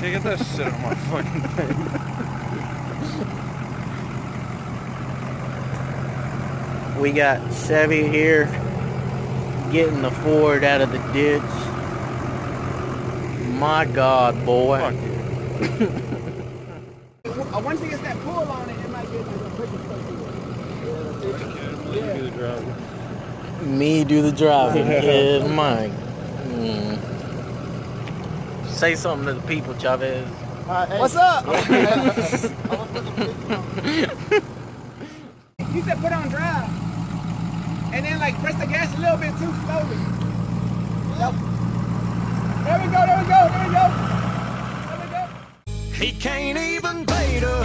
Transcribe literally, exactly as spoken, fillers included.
get that shit on my fucking face. We got Chevy here getting the Ford out of the ditch. My God, boy. Fuck you. Once he gets that pull on it, it might get a pretty Yeah, do the driving. Me do the driving. Yeah, Mike. Mm. Say something to the people, Chavez. Uh, hey. What's up? You said put on drive. And then like press the gas a little bit too slowly. Yep. There we go, there we go, there we go. There we go. He can't even bait a